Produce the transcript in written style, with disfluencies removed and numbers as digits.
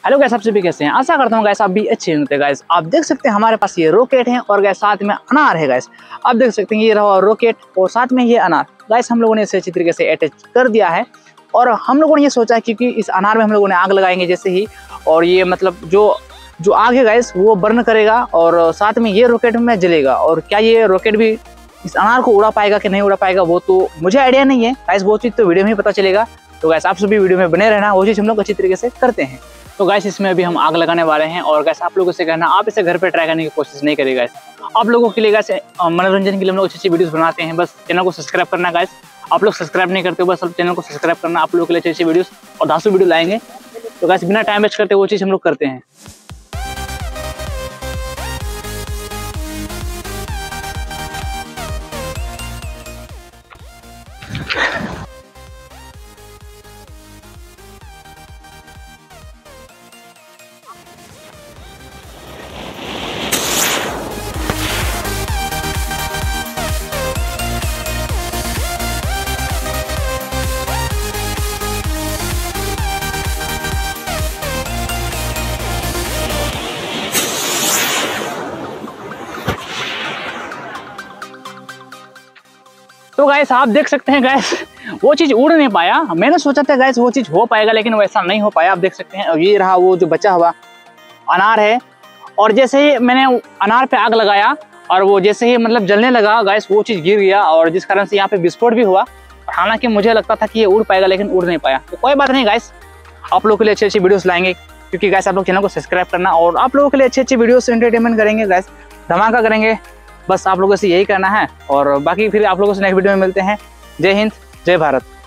Hello guys, आप सभी कैसे हैं? आशा करता हूँ गाइस आप भी अच्छे होंगे। गाइस आप देख सकते हैं हमारे पास ये रॉकेट है और गाइस साथ में अनार है। गाइस आप देख सकते हैं ये रहा रॉकेट और साथ में ये अनार। गाइस हम लोगों ने इसे अच्छी तरीके से अटैच कर दिया है और हम लोगों ने ये सोचा है क्योंकि इस अनार में हम लोगों ने आग लगाएंगे जैसे ही, और ये मतलब जो आग है गाइस वो बर्न करेगा और साथ में ये रॉकेट में जलेगा। और क्या ये रॉकेट भी इस अनार को उड़ा पाएगा कि नहीं उड़ा पाएगा वो तो मुझे आइडिया नहीं है गाइस, वो चीज़ तो वीडियो में ही पता चलेगा। तो गाइस आप सभी वीडियो में बने रहना, वो चीज़ हम लोग अच्छी तरीके से करते हैं। तो गाइस इसमें अभी हम आग लगाने वाले हैं और गाइस आप लोगों से कहना आप इसे घर पे ट्राई करने की कोशिश नहीं करिए गाइस। आप लोगों के लिए गाइस मनोरंजन के लिए हम लोग अच्छी अच्छी वीडियोस बनाते हैं, बस चैनल को सब्सक्राइब करना गाइस। आप लोग सब्सक्राइब नहीं करते हो, बस चैनल को सब्सक्राइब करना। आप लोगों के लिए अच्छी अच्छी वीडियोस और धांसू वीडियो लाएंगे। तो गाइस बिना टाइम वेस्ट करते वो चीज़ हम लोग करते हैं। तो गाइस आप देख सकते हैं गाइस वो चीज़ उड़ नहीं पाया। मैंने सोचा था गाइस वो चीज़ हो पाएगा लेकिन वैसा नहीं हो पाया। आप देख सकते हैं ये रहा वो जो बचा हुआ अनार है, और जैसे ही मैंने अनार पे आग लगाया और वो जैसे ही मतलब जलने लगा गाइस वो चीज़ गिर गया और जिस कारण से यहाँ पे विस्फोट भी हुआ। हालांकि मुझे लगता था कि ये उड़ पाएगा लेकिन उड़ नहीं पाया। तो कोई बात नहीं गाइस, आप लोगों के लिए अच्छी अच्छी वीडियोस लाएंगे क्योंकि गाइस आप लोग चैनल को सब्सक्राइब करना और आप लोगों के लिए अच्छी अच्छी वीडियोस एंटरटेनमेंट करेंगे गाइस, धमाका करेंगे। बस आप लोगों से यही करना है और बाकी फिर आप लोगों से नेक्स्ट वीडियो में मिलते हैं। जय हिंद, जय भारत।